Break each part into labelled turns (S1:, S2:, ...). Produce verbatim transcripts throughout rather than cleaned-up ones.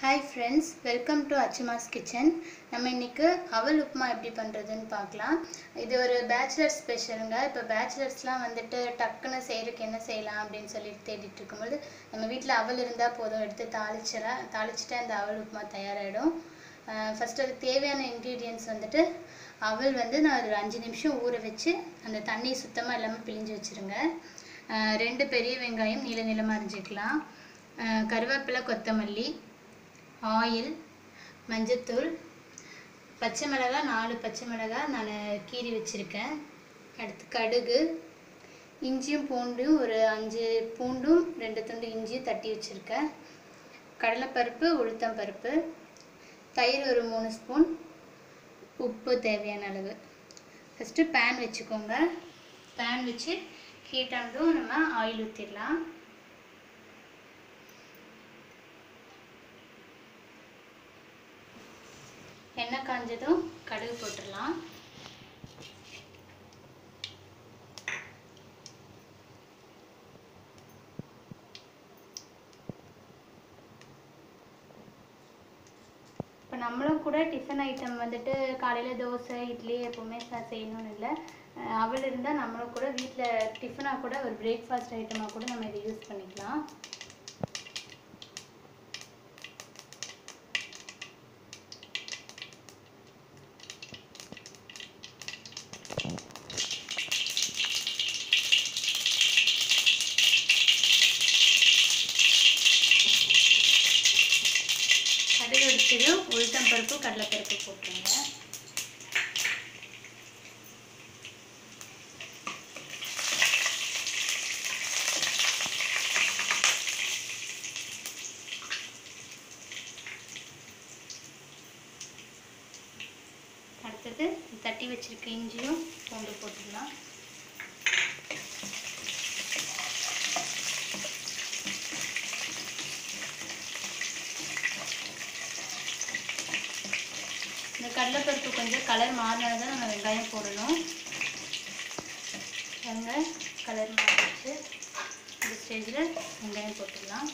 S1: Hi friends, welcome to Achuma's Kitchen. நம்ம இன்னைக்கு அவல் உப்புமா எப்படி பண்றதுன்னு பார்க்கலாம். இது ஒரு பேச்சுலர் ஸ்பெஷலுங்க. இப்போ பேச்சுலர்ஸ்லாம் வந்துட்டு டக்குன்னு செய்யறதுக்கு என்ன செய்யலாம் அப்படின்னு சொல்லி தேடிட்டு இருக்கும்போது நம்ம வீட்டில் அவல் இருந்தால் போதும், எடுத்து தாளிச்சிடா தாளிச்சிட்டு அந்த அவல் உப்புமா தயாராகிடும். ஃபர்ஸ்ட் அதுக்கு தேவையான இன்க்ரீடியன்ட்ஸ் வந்துட்டு அவல் வந்து நான் ஒரு அஞ்சு நிமிஷம் ஊற வச்சு அந்த தண்ணி சுத்தமாக இல்லாமல் பிழிஞ்சு வச்சுருங்க. ரெண்டு பெரிய வெங்காயம் நீள நீளமாக அரிஞ்சிக்கலாம். கருவேப்பிலை, கொத்தமல்லி, ஆயில், மஞ்சத்தூள், பச்சை மிளகாய் நாலு பச்சை மிளகாய் நான் கீறி வச்சுருக்கேன். அடுத்து கடுகு, இஞ்சியும் பூண்டும் ஒரு அஞ்சு பூண்டும் ரெண்டு துண்டு இஞ்சியும் தட்டி வச்சுருக்கேன். கடலைப்பருப்பு, உளுத்தம் பருப்பு, தயிர் ஒரு மூணு ஸ்பூன், உப்பு தேவையான அளவு. ஃபஸ்ட்டு பேன் வச்சுக்கோங்க. பேன் வச்சு ஹீட் ஆனதும் நம்ம ஆயில் ஊற்றிடலாம். எண்ணெய் காஞ்சதும் கடுகு போட்டுடலாம். இப்போ நம்மளும் கூட டிஃபன் ஐட்டம் வந்துட்டு காலையில் தோசை இட்லி எப்போவுமே செய்யணும்னு இல்லை. அவல் இருந்தால் நம்மளும் கூட வீட்டில் டிஃபனாக கூட ஒரு பிரேக்ஃபாஸ்ட் ஐட்டமாக கூட நம்ம இதை யூஸ் பண்ணிக்கலாம். கடுகு வெடிச்சதும் உளுத்தம் பருப்பு, கடலைப்பருப்பு போட்டுருங்க. அடுத்தது தட்டி வச்சிருக்க இஞ்சியும் பூண்டு போட்டுடலாம். இந்த கடலைப்பருப்பு கொஞ்சம் கலர் மாறினால தான் நம்ம வெங்காயம் போடணும். வெங்காயம் கலர் மாறிடுச்சு. இந்த ஸ்டேஜில் வெங்காயம் போட்டுடலாம்.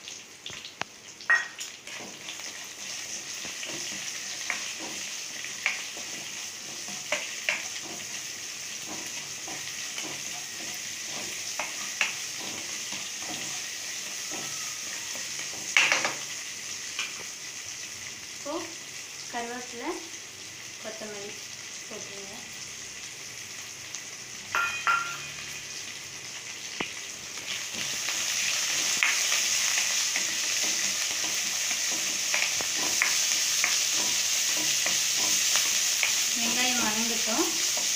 S1: இப்போ கருவேப்பிலை, கொத்தமல்லி போட்டுருங்க. வெங்காயம் வதங்கட்டும்.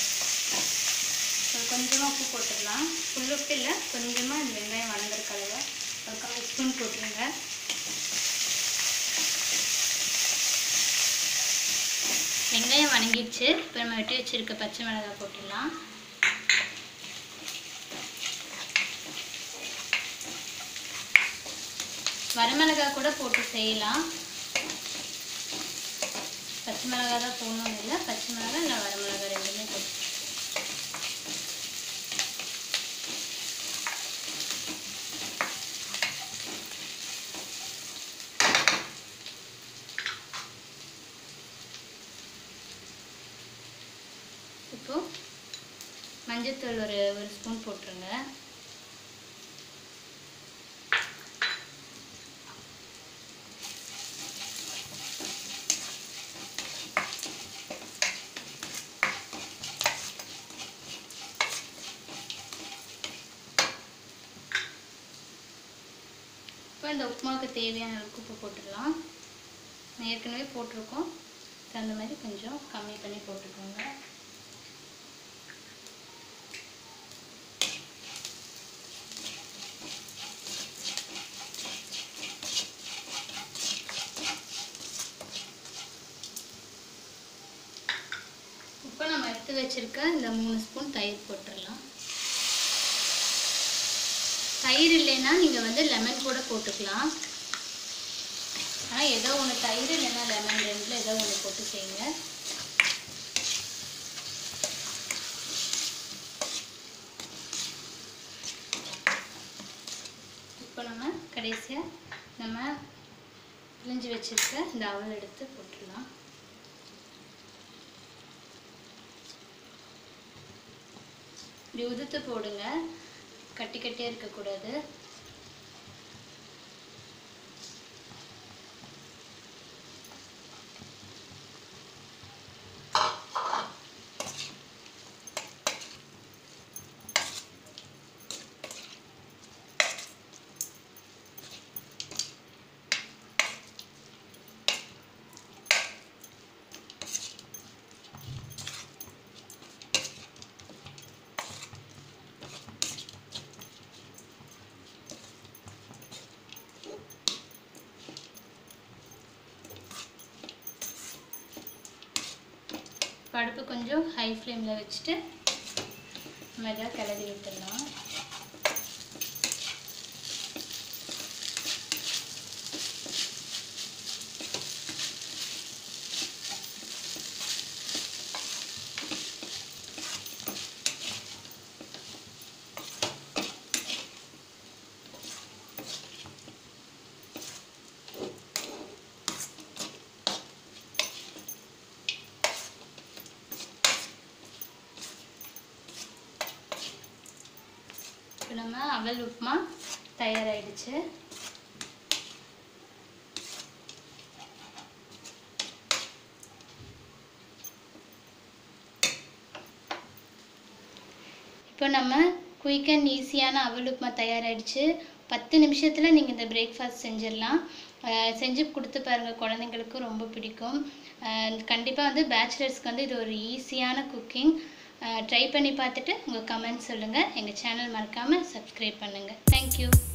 S1: கொஞ்சமாக உப்பு போட்டுடலாம். ஃபுல் உப்பு இல்லை, கொஞ்சமாக இந்த வெங்காயம் வதங்குறதுக்கு அளவு ஒரு கால் ஸ்பூன் போட்டுருங்க. வெங்காயம் வணங்கிடுச்சு. இப்போ நம்ம வெட்டி வச்சுருக்க பச்சை மிளகாய் போட்டுடலாம். வரமிளகாய் கூட போட்டு செய்யலாம். பச்சை மிளகாய் தான் போடணும்னு இல்லை, பச்சை மிளகாய் இல்லை வரமிளகாய் ரெண்டுமே போட்டு. இப்போ மஞ்சத்தூள் ஒரு ஒரு ஸ்பூன் போட்டுருங்க. இப்போ இந்த உப்புமாவுக்கு தேவையான உப்பு போட்டுடலாம். ஏற்கனவே போட்டிருக்கோம், அந்த மாதிரி கொஞ்சம் கம்மி பண்ணி போட்டுக்கோங்க. இப்போ நம்ம எடுத்து வச்சிருக்க இந்த மூணு ஸ்பூன் தயிர் போட்டுடலாம். தயிர் இல்லைன்னா நீங்கள் வந்து லெமன் கூட போட்டுக்கலாம். ஆனால் ஏதோ ஒன்று தயிர் இல்லைன்னா லெமன் ரெண்டில் ஏதோ ஒன்று போட்டு செய்யுங்க. இப்போ நம்ம கடைசியாக நம்ம பிழிஞ்சு வச்சிருக்க இந்த அவல் எடுத்து போட்டுடலாம். இப்படி உதுத்து போடுங்க, கட்டி கட்டியே இருக்கக்கூடாது. அடுப்பு கொஞ்சம் ஹை ஃப்ளேமில் வச்சுட்டு மெதுவாக கிளறி விட்டுடலாம். இப்போ நம்ம அவல் உப்புமா தயாராகிடுச்சு. இப்போ நம்ம குயிக் அண்ட் ஈஸியான அவல் உப்புமா தயாராகிடுச்சு. பத்து நிமிஷத்தில் நீங்கள் இந்த பிரேக்ஃபாஸ்ட் செஞ்சிடலாம். செஞ்சு கொடுத்து பாருங்கள், குழந்தைங்களுக்கு ரொம்ப பிடிக்கும். கண்டிப்பாக வந்து பேச்சுலர்ஸ்க்கு வந்து இது ஒரு ஈஸியான குக்கிங். ட்ரை பண்ணி பார்த்துட்டு உங்கள் கமெண்ட் சொல்லுங்கள். எங்கள் சேனல் மறக்காமல் சப்ஸ்கிரைப் பண்ணுங்கள். தேங்க்யூ.